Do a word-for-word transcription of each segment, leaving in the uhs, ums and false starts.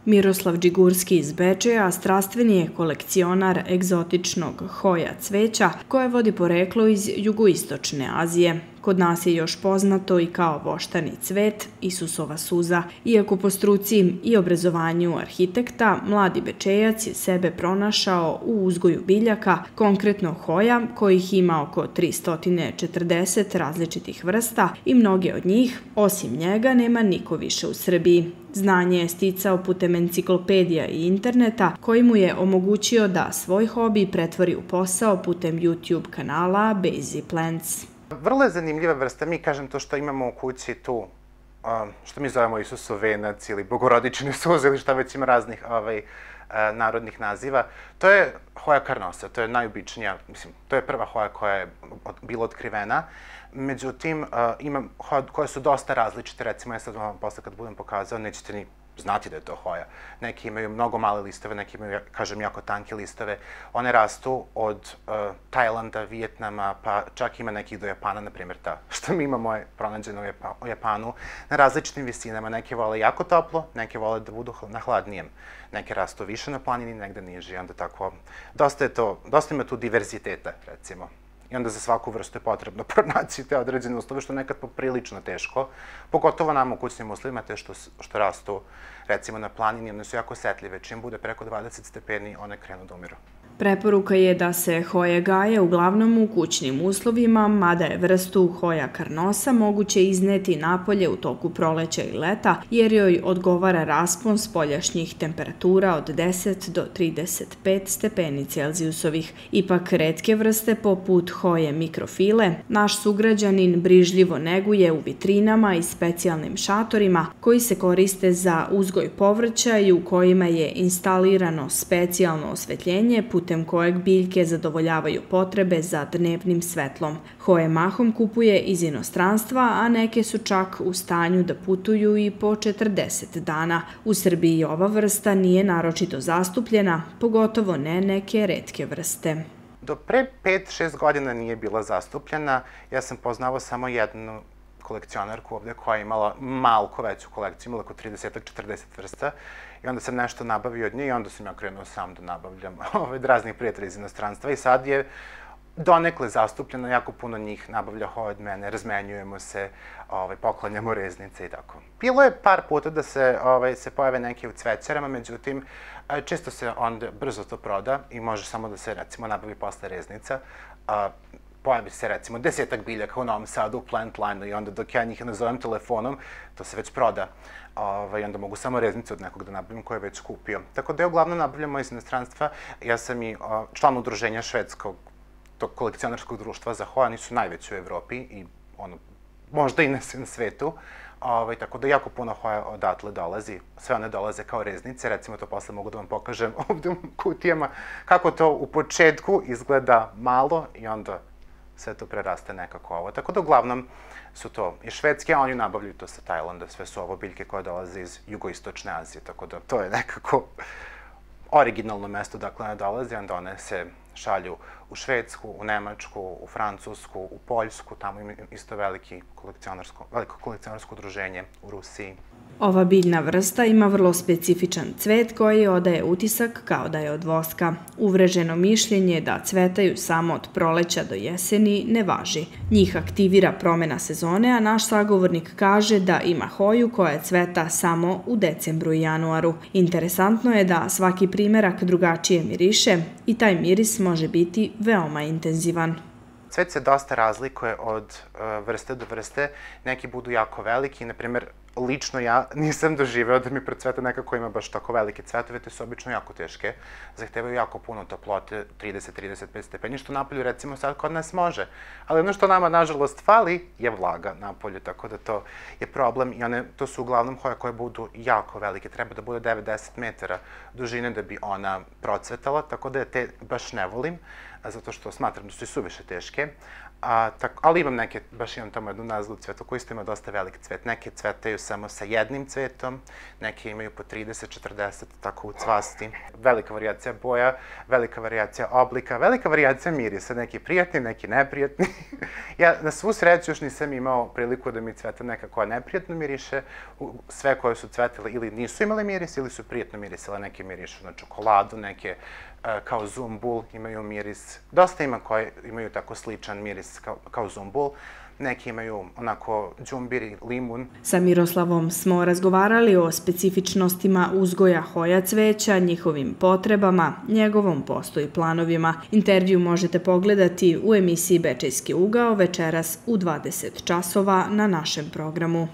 Miroslav Đigurski iz Bečeja strastveni je kolekcionar egzotičnog hoja cveća koje vodi poreklo iz jugoistočne Azije. Kod nas je još poznato i kao voštani cvet, Isusova suza. Iako po struci i obrazovanju arhitekta, mladi Bečejac je sebe pronašao u uzgoju biljaka, konkretno hoja, kojih ima oko tristo četrdeset različitih vrsta i mnoge od njih, osim njega, nema niko više u Srbiji. Znanje je sticao putem enciklopedija i interneta, koji mu je omogućio da svoj hobi pretvori u posao putem YouTube kanala Bazy Plants. Vrlo je zanimljiva vrsta. Mi kažem to što imamo u kući tu, što mi zovemo Isusov venac ili Bogorodične suze ili šta već ima raznih narodnih naziva. To je hoja carnosa, to je najobičnija, mislim, to je prva hoja koja je bila otkrivena. Međutim, ima hoja koje su dosta različite, recimo ja sad vam posle kad budem pokazao, nećete ni znati da je to hoja. Neki imaju mnogo male listove, neki imaju, kažem, jako tanke listove. One rastu od Tajlanda, Vijetnama, pa čak ima nekih do Japana, na primjer ta što mi imamo je pronađeno u Japanu, na različitim visinama. Neke vole jako toplo, neke vole da budu na hladnijem. Neke rastu više na planini, negde niži, onda tako, dosta je to, dosta ima tu diverziteta, recimo. I onda za svaku vrstu je potrebno pronaći te određene uslove, što je nekad poprilično teško. Pogotovo nama u kućnim uslovima, te što rastu, recimo na planini, one su jako osetljive. Čim bude preko dvadeset stepeni, one krenu da umiru. Preporuka je da se hoje gaje uglavnom u kućnim uslovima, mada je vrstu hoja carnosa moguće izneti napolje u toku proleća i leta, jer joj odgovara raspon spoljašnjih temperatura od deset do trideset pet stepeni Celzijusovih. Ipak retke vrste poput hoje mikrofile naš sugrađanin brižljivo neguje u vitrinama i specijalnim šatorima koji se koriste za uzgoj povrća i u kojima je instalirano specijalno osvetljenje putem kojeg biljke zadovoljavaju potrebe za dnevnim svetlom. Hoje mahom kupuje iz inostranstva, a neke su čak u stanju da putuju i po četrdeset dana. U Srbiji ova vrsta nije naročito zastupljena, pogotovo ne neke retke vrste. Do pre pet šest godina nije bila zastupljena. Ja sam poznavao samo jednu kolekcionarku ovde koja je imala malko veću kolekciju, imala oko trideset četrdeset vrsta. I onda sam nešto nabavio od nje i onda sam ja krenuo sam da nabavljam od raznih prijatelja iz inostranstva. I sad je donekle zastupljeno, jako puno njih nabavlja hoje od mene, razmenjujemo se, poklanjamo reznice i tako. Bilo je par puta da se pojave neke u cvećarama, međutim, često se onda brzo to proda i može samo da se, recimo, nabavi posle reznica. Pojavi se, recimo, desetak biljaka u Novom Sadu, u plant line-u i onda dok ja njih nazovem telefonom, to se već proda. I onda mogu samo reznice od nekog da nabavim koje je već kupio. Tako da je uglavnom nabavljamo iz inostranstva. Ja sam i član udruženja švedskog, tog kolekcionarskog društva za hoje. Oni su najveći u Evropi i možda i na svetu. Tako da jako puno hoja odatle dolazi. Sve one dolaze kao reznice. Recimo, to posle mogu da vam pokažem ovde u kutijama kako to u početku izgleda malo i onda sve to preraste nekako ovo. Tako da uglavnom su to i švedske, a oni nabavljaju to sa Tajlanda. Sve su ovo biljke koje dolaze iz jugoistočne Azije, tako da to je nekako originalno mesto dakle one dolaze, onda one se šalju u Švedsku, u Nemačku, u Francusku, u Poljsku, tamo ima isto veliko kolekcionarsko udruženje u Rusiji. Ova biljna vrsta ima vrlo specifičan cvet koji odaje utisak kao da je od voska. Uvreženo mišljenje da cvetaju samo od proleća do jeseni ne važi. Njih aktivira promena sezone, a naš sagovornik kaže da ima hoju koja cveta samo u decembru i januaru. Interesantno je da svaki primerak drugačije miriše i taj miris može biti veoma intenzivan. Cvet se dosta razlikuje od vrste do vrste. Neki budu jako veliki, na primjer, lično ja nisam doživeo da mi procveta neka koja ima baš tako velike cvetove, te su obično jako teške, zahtevaju jako puno toplote, trideset do trideset pet stepeni, što napolju recimo sad kod nas može. Ali ono što nama nažalost fali je vlaga napolju, tako da to je problem i one, to su uglavnom hoje koje budu jako velike, treba da bude devet do deset metara dužine da bi ona procvetala, tako da te baš ne volim, zato što smatram da su i suviše teške. Ali imam neke, baš imam tamo jednu nazlu cvetu koji isto ima dosta velik cvet. Neke cvetaju samo sa jednim cvetom, neke imaju po trideset četrdeset tako u cvasti. Velika varijacija boja, velika varijacija oblika, velika varijacija mirisa, neki prijatni, neki neprijatni. Ja na svu sreću još nisam imao priliku da mi cveta neka koja neprijatno miriše. Sve koje su cvetile ili nisu imale miris ili su prijatno mirisale, neke mirišu na čokoladu, neke kao zumbul imaju miris. Dosta ima koje imaju tako sličan miris kao, kao zumbul. Neki imaju onako džumbir i limun. Sa Miroslavom smo razgovarali o specifičnostima uzgoja hoja cveća, njihovim potrebama, njegovom poslu i planovima. Intervju možete pogledati u emisiji Bečejski ugao večeras u dvadeset časova na našem programu.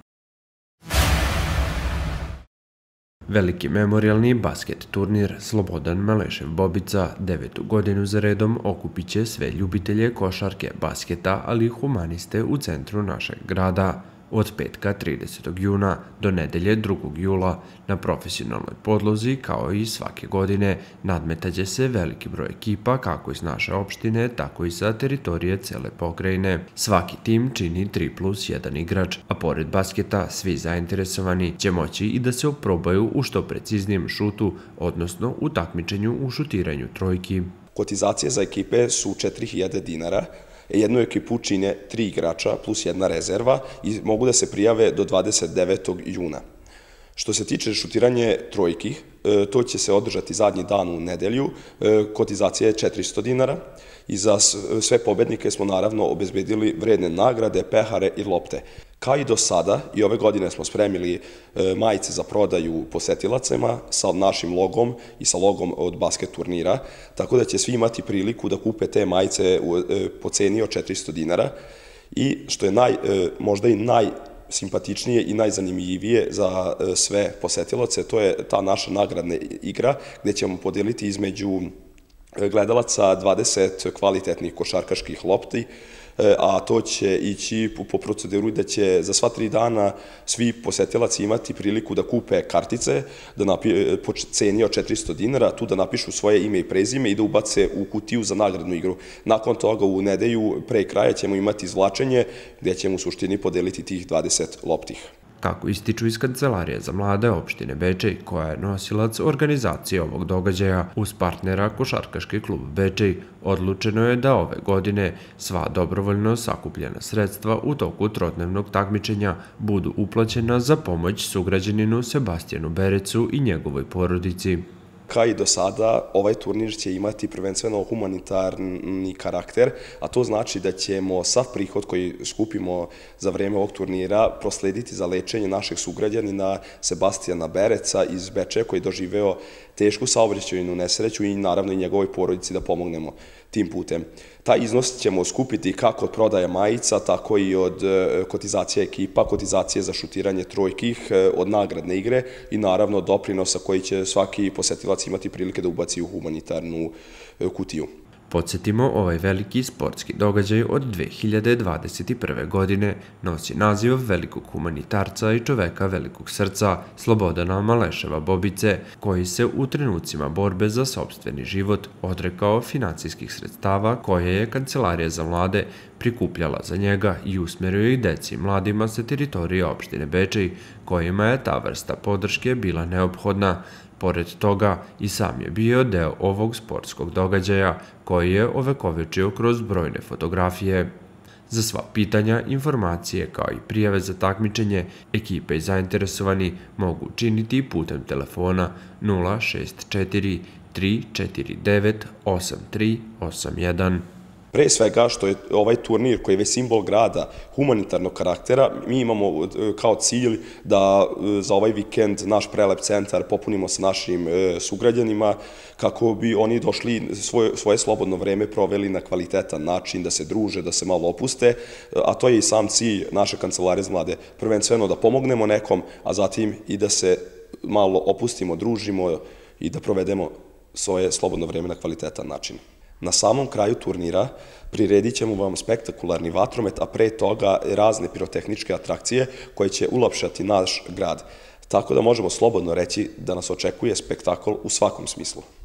Veliki memorijalni basket turnir Slobodan Malešev Bobica devetu godinu za redom okupit će sve ljubitelje košarke, basketa, ali i humaniste u centru našeg grada. Od petka tridesetog juna do nedelje drugog jula na profesionalnoj podlozi, kao i svake godine, nadmetaće se veliki broj ekipa kako iz naše opštine, tako i sa teritorije cele pokrajine. Svaki tim čini tri plus jedan igrač, a pored basketa svi zainteresovani će moći i da se oprobaju u što preciznijem šutu, odnosno u takmičenju u šutiranju trojki. Kotizacije za ekipe su četiri hiljade dinara. Jednu ekipu čine tri igrača plus jedna rezerva i mogu da se prijave do dvadeset devetog juna. Što se tiče šutiranje trojki, to će se održati zadnji dan u nedelju, kotizacija je četiristo dinara i za sve pobednike smo naravno obezbedili vredne nagrade, pehare i lopte. Kao i do sada, i ove godine smo spremili majice za prodaju posetilacima sa našim logom i sa logom od basket turnira, tako da će svi imati priliku da kupe te majice po ceni od četiristo dinara i što je naj, možda i najsimpatičnije i najzanimljivije za sve posetilace, to je ta naša nagradna igra gde ćemo podeliti između gledalaca dvadeset kvalitetnih košarkaških lopti, a to će ići po proceduru da će za sva tri dana svi posetilaci imati priliku da kupe kartice po ceni od četiristo dinara, tu da napišu svoje ime i prezime i da ubace u kutiju za nagradnu igru. Nakon toga u nedelju pre kraja ćemo imati izvlačenje gde ćemo u suštini podeliti tih dvadeset loptih. Kako ističu iz Kancelarije za mlade opštine Bečej, koja je nosilac organizacije ovog događaja uz partnera Košarkaški klub Bečej, odlučeno je da ove godine sva dobrovoljno sakupljena sredstva u toku trodnevnog takmičenja budu uplaćena za pomoć sugrađaninu Sebastijanu Berecu i njegovoj porodici. Kao i do sada, ovaj turnir će imati prvenstveno humanitarni karakter, a to znači da ćemo sav prihod koji skupimo za vreme ovog turnira proslediti za lečenje našeg sugrađanina Sebastijana Bereca iz Bečeja koji je doživeo tešku saobraćajnu nesreću i naravno i njegovoj porodici da pomognemo tim putem. Taj iznos ćemo skupiti kako od prodaje majica, tako i od kotizacije ekipa, kotizacije za šutiranje trojkih, od nagradne igre i naravno od doprinosa koji će svaki posetilac imati prilike da ubaci u humanitarnu kutiju. Podsjetimo, ovaj veliki sportski događaj od dve hiljade dvadeset prve. godine nosi naziv velikog humanitarca i čoveka velikog srca Slobodana Maleševa Bobice, koji se u trenucima borbe za sopstveni život odrekao finansijskih sredstava koje je Kancelarija za mlade prikupljala za njega i usmerio ih deci i mladima sa teritorije opštine Bečej, kojima je ta vrsta podrške bila neophodna. Pored toga, i sam je bio deo ovog sportskog događaja, koji je ovekovečio kroz brojne fotografije. Za sva pitanja, informacije kao i prijave za takmičenje, ekipe i zainteresovani mogu učiniti putem telefona nula šest četiri tri četiri devet osam tri osam jedan. Pre svega što je ovaj turnir koji je već simbol grada humanitarnog karaktera, mi imamo kao cilj da za ovaj vikend naš prelep centar popunimo sa našim sugrađanima kako bi oni došli svoje, svoje slobodno vreme proveli na kvalitetan način, da se druže, da se malo opuste, a to je i sam cilj naše Kancelarije za mlade. Prvenstveno da pomognemo nekom, a zatim i da se malo opustimo, družimo i da provedemo svoje slobodno vreme na kvalitetan način. Na samom kraju turnira priredit ćemo vam spektakularni vatromet, a pre toga razne pirotehničke atrakcije koje će ulapšati naš grad. Tako da možemo slobodno reći da nas očekuje spektakl u svakom smislu.